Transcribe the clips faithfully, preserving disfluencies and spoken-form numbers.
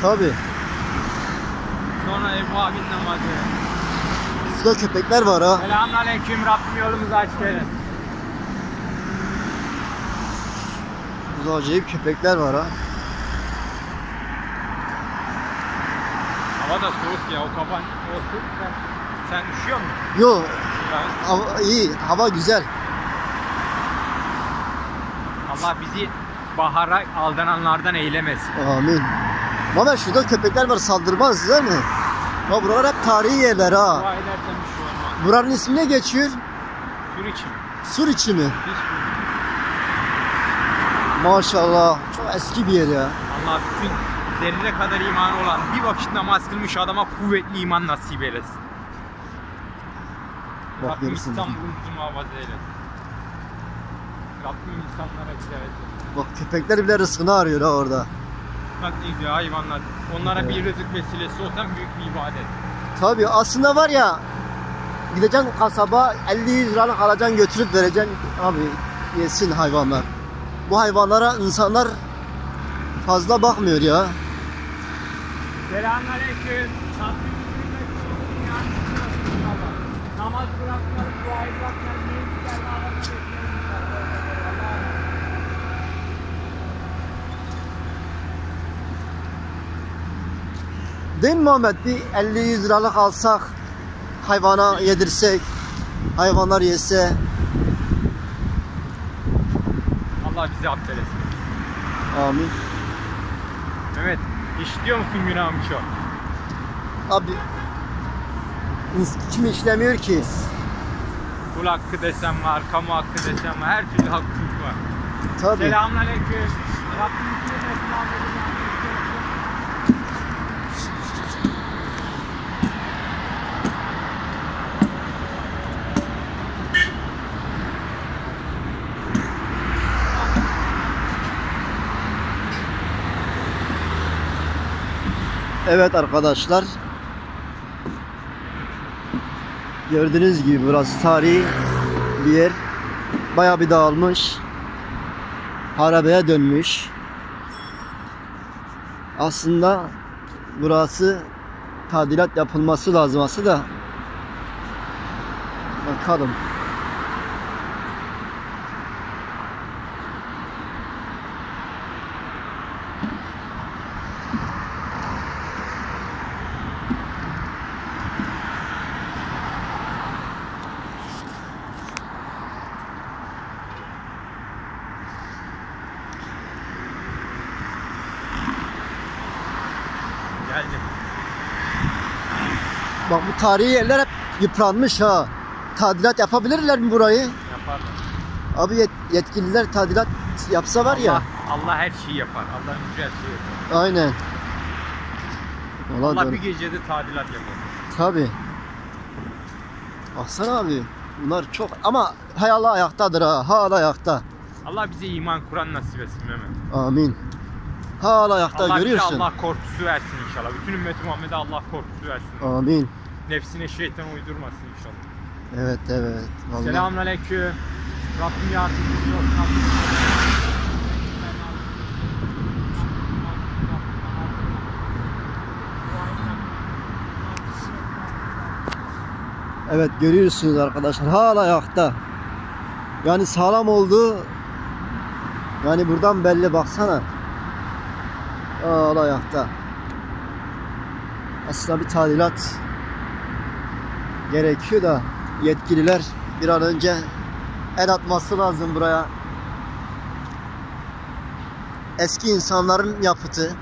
Tabi. Sonra Ebu Abin namazı. Şurada köpekler var ha. Selamünaleyküm. Rabbim yolumuzu açık eylesin. Burada acayip köpekler var ha. Hava da soğuk ya. O kapan o soğuk. Sen, sen üşüyor musun? Yok. Ben... Hava, iyi. Hava güzel. Allah bizi bahara aldananlardan eylemesin. Amin. Mehmet şurada köpekler var, saldırmaz değil mi? Ya buralar hep tarihi yerler ha. Dua edersen bir şey olmaz. Buranın ismi ne geçiyor? Suriçi mi? Suriçi mi? Hiç Maşallah. Çok eski bir yer ya. Allah bütün zerre kadar imanı olan bir vakit namaz kılmış adama kuvvetli iman nasip eylesin. Bak, Rabbim görürsün. İstanbul'umuzu muhafaza eylesin. Rabbim insanlara hidayet eylesin. Bak köpekler bile rızkını arıyor ha orada. Bak ne diyor hayvanlar. Onlara evet. Bir rızık vesilesi olsan büyük bir ibadet. Tabii aslında var ya, gideceksin kasaba elli yüz liralık alacaksın, götürüp vereceksin abi, yesin hayvanlar. Bu hayvanlara insanlar fazla bakmıyor ya. Selamünaleyküm. Namaz bırakmayalım, duayı bırakmayalım. Neyse geldi Allah'ın Değil mi Muhammed? Bir elli yüz liralık alsak, hayvana yedirsek, hayvanlar yese. Allah bizi affeylesin. Amin. Mehmet, işliyor musun günahım çok? Abi kim işlemiyor ki? Kul hakkı desem var, kamu hakkı desem var, her türlü hakkımız var. Tabii. Selamünaleyküm. Rabbim size Evet arkadaşlar, gördüğünüz gibi burası tarihi bir yer. Bayağı bir dağılmış, harabeye dönmüş. Aslında burası tadilat yapılması lazım aslında. Bakalım. geldim. Bak bu tarihi yerler hep yıpranmış ha. Tadilat yapabilirler mi burayı? Yaparlar. Abi yet yetkililer tadilat yapsa var Allah, ya. Allah her şeyi yapar. Allah güzel şey yapar. Aynen. Allah, Allah bir gecede tadilat yapar. Tabi. Baksana abi. Bunlar çok ama hay Allah ayaktadır ha. Hala ayakta. Allah bize iman Kur'an nasip etsin Mehmet. Amin. Hala ayakta, Allah görüyorsun. Allah korkusu versin inşallah. Bütün ümmeti Muhammed'e Allah korkusu versin. Amin. Nefsine şeytan uydurmasın inşallah. Evet evet. Vallahi. Selamünaleyküm. Rabbim yardımcı olsun. Evet görüyorsunuz arkadaşlar, hala ayakta. Yani sağlam oldu. Yani buradan belli, baksana. Hala ayakta. Aslında bir tadilat gerekiyor da yetkililer bir an önce el atması lazım buraya. Eski insanların yapıtı.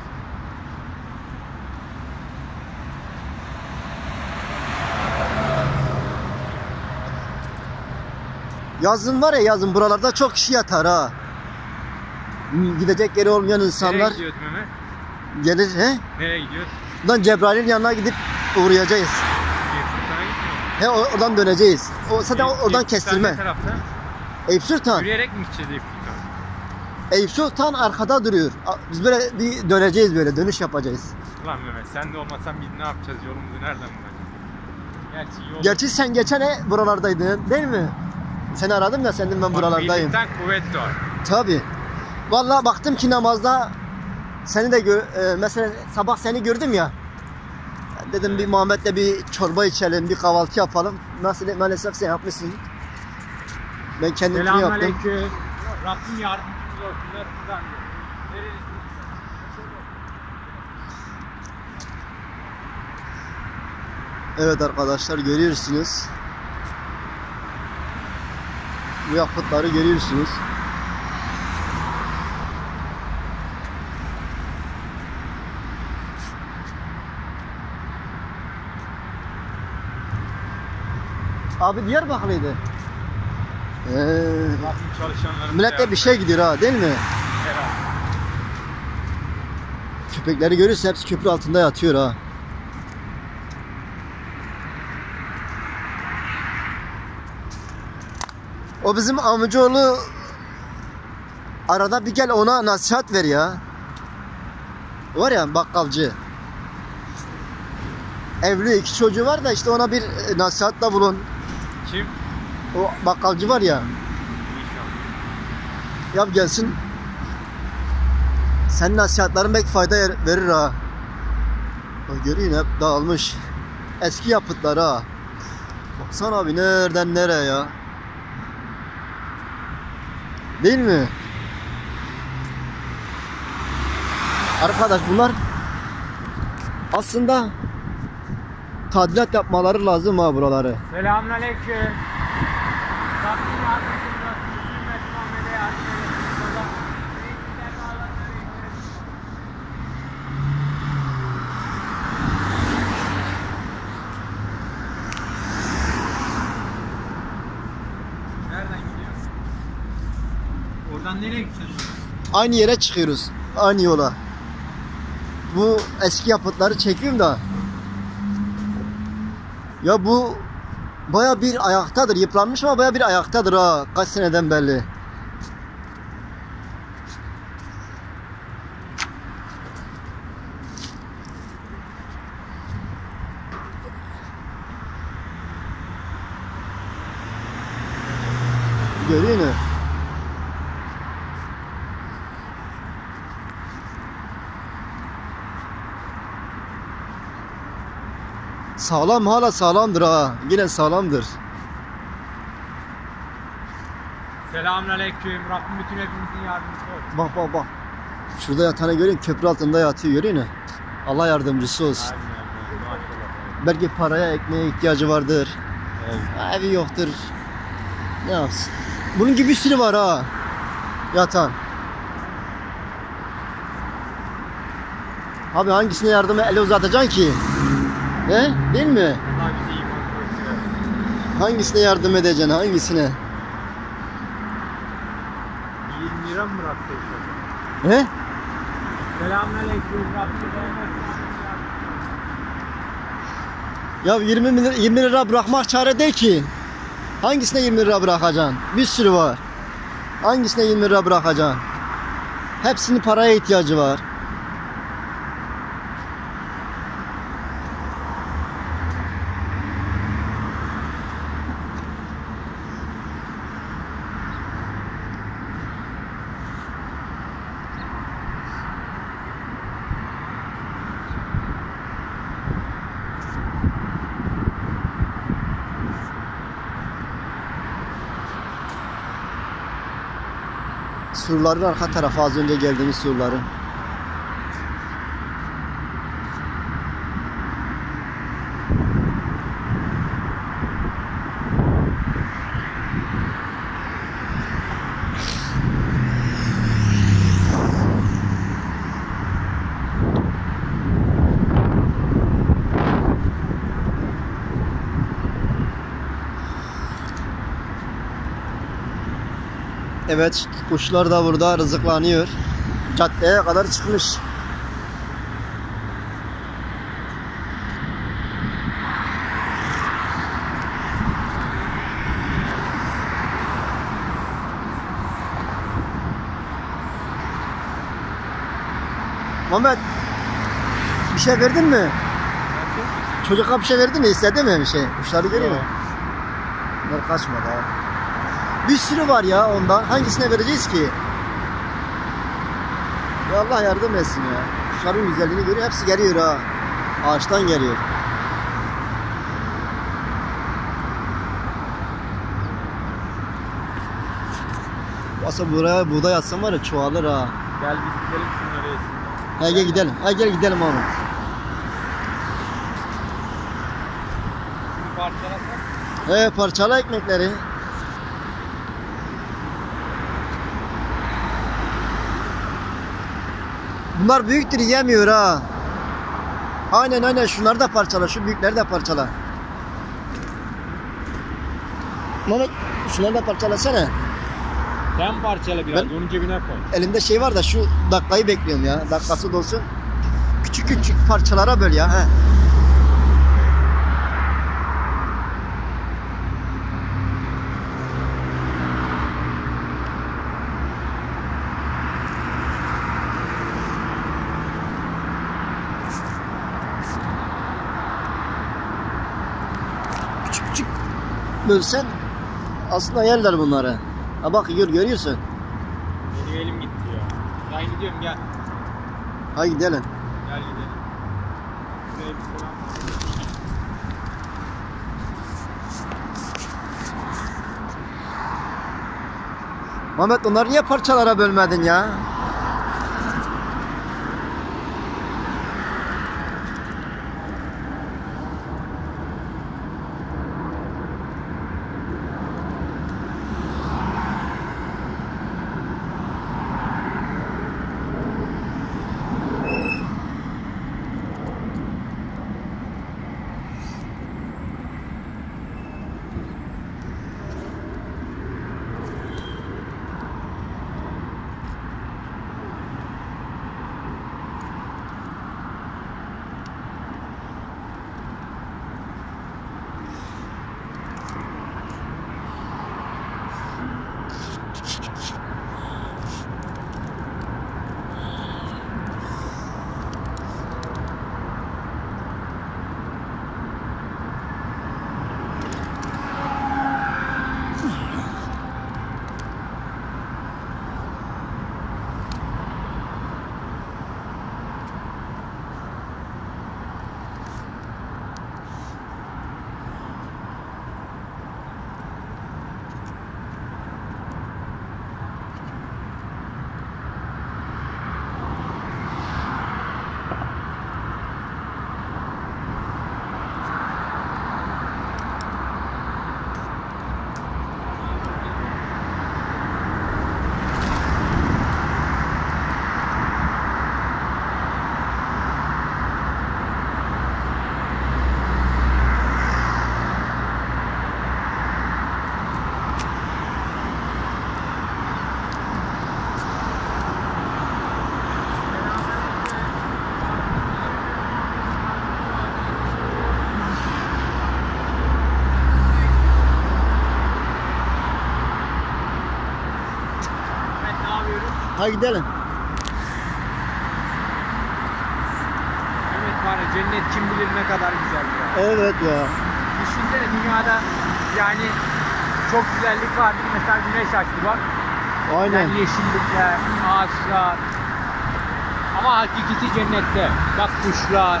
Yazın var ya, yazın buralarda çok kişi yatar ha. Gidecek yeri olmayan insanlar. Nereye gidiyoruz Mehmet? Gelir he? Nereye gidiyoruz? Buradan Cebrail'in yanına gidip uğrayacağız. He, oradan döneceğiz. O zaten Eyüp, oradan Eyüp kestirme. ne tarafta? Eyüp Sultan. Yürüyerek mi gideceğiz Eyüp Sultan? Eyüp Sultan arkada duruyor. Biz böyle bir döneceğiz, böyle dönüş yapacağız. Ulan Mehmet sen de olmasan biz ne yapacağız? Yolumuzu nereden bulacağız? Gerçi, yol... Gerçi sen geçen e buralardaydın değil mi? Seni aradım da senden ben Bak, buralardayım. birlikten kuvvet var. Tabi. Vallahi baktım ki namazda Seni de gör, e, mesela sabah seni gördüm ya. Dedim evet. Bir Muhammed'le bir çorba içelim, bir kahvaltı yapalım. Nasıl maalesef sen yapmışsın. Ben kendim yaptım. Selamünaleyküm. Rabbim yardımcınız olsun. Evet arkadaşlar, görüyorsunuz. Bu yapıtları görüyorsunuz. Abi Diyarbakırlıydı. Ee, millete bir şey gidiyor ha, değil mi? Herhalde. Köpekleri görürse hepsi köprü altında yatıyor ha. O bizim amcaoğlu, arada bir gel ona nasihat ver ya. Var ya bakkalcı. Evli, iki çocuğu var da işte ona bir nasihatta bulun. Kim? O bakkalcı var ya. Yap gelsin. Senin nasihatlerin belki fayda verir ha. Bak görüyorsun hep dağılmış. Eski yapıtlar ha. Baksana abi nereden nereye ya. Değil mi? Arkadaş bunlar aslında tadilat yapmaları lazım ha buraları. Selamünaleyküm. Rabbim yardımcınız olsun. Ümmet Muhammed'e yardım eylesin. Nereden gidiyorsun? Oradan nereye gidiyorsun? Aynı yere çıkıyoruz. Aynı yola. Bu eski yapıtları çekiyorum da. Ya bu baya bir ayaktadır. Yıpranmış ama baya bir ayaktadır ha. Kaç seneden belli. Görüyor musun? Sağlam, hala sağlamdır ha. Yine sağlamdır. Selamünaleyküm. Rabbim bütün hepimizin yardımcısı olsun. Bak bak bak. Şurada yatanı görüyor musun? Köprü altında yatıyor, görüyor musun? Allah yardımcısı olsun. Belki paraya, ekmeğe ihtiyacı vardır. Evet. Evi yoktur. Ne yapsın? Bunun gibi bir sürü var ha. Yatan. Abi hangisine yardıma eli uzatacaksın ki? He? Değil mi? Hangisine yardım edeceksin? Hangisine? yirmi lira mı bıraktı? He? Selamünaleyküm. Ya yirmi lira, yirmi lira bırakmak çare değil ki. Hangisine yirmi lira bırakacaksın? Bir sürü var. Hangisine yirmi lira bırakacaksın? Hepsinin paraya ihtiyacı var. Surların arka tarafı, az önce geldiğimiz surların. Evet, kuşlar da burada rızıklanıyor. Caddeye kadar çıkmış. Muhammed, bir şey verdin mi? Çocuğa bir şey verdin mi? İstedi mi bir şey? Kuşları görüyor musun? Bunlar kaçmadı ha. Bir sürü var ya ondan. Hangisine vereceğiz ki? Ya Allah yardım etsin ya. Kuşların güzelliğini görüyor. Hepsi geliyor ha. Ağaçtan geliyor. Aslında buraya buğday atsam var ya çoğalır ha. Gel biz gidelim şunları yesin. Hadi gel gidelim. Hadi gel gidelim abi. Şimdi parçalasak. Evet parçala ekmekleri. Bunlar büyüktür yemiyor ha. Aynen aynen şunları da parçala. Şu büyükleri de parçala. Mehmet şunları da parçalasana. Sen parçala biraz, Ben- onun cebine koy. Elimde şey var da şu dakikayı bekliyorum ya. Dakikası dolsun. Küçük küçük parçalara böl ya. He. Küçük küçük bölsen aslında yerler bunları. Ha bak gör, görüyorsun. Benim elim gitti ya. Ben gidiyorum, gel. Hadi gidelim. Gel gidelim. Şuraya bir selam. Mehmet onları niye parçalara bölmedin ya? Hadi gidelim. Evet var ya, cennet kim bilir ne kadar güzel ya. Evet ya. Düşünsene dünyada yani çok güzellik var. Mesela güneş açtı bak. Aynen. Yani yeşillikler, ağaçlar. Ama hakikisi cennette. Bak kuşlar.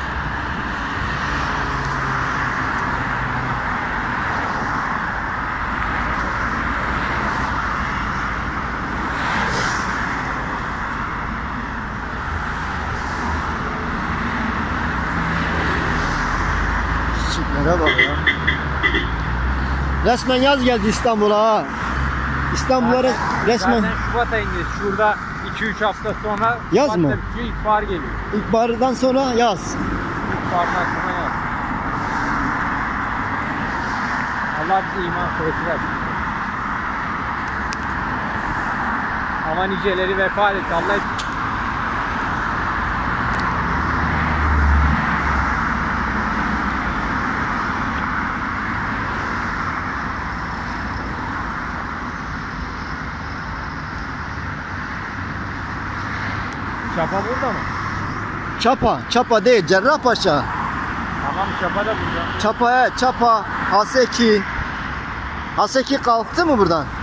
Çiçeklere bak ya. Resmen yaz geldi İstanbul'a ha. İstanbul'a Zaten, resmen zaten Şubat ayındayız. Şurada iki üç hafta sonra Yaz Şubat'ta mı? bitiyor, ilkbahar geliyor. ilkbahardan sonra yaz. İlkbahardan sonra yaz. Allah bize iman kuvveti versin. Ama niceleri vefat etti. Allah Çapa burada mı? Çapa, Çapa değil, Cerrahpaşa. Tamam, Çapa da burada. Çapa, evet, Çapa, Haseki. Haseki kalktı mı buradan?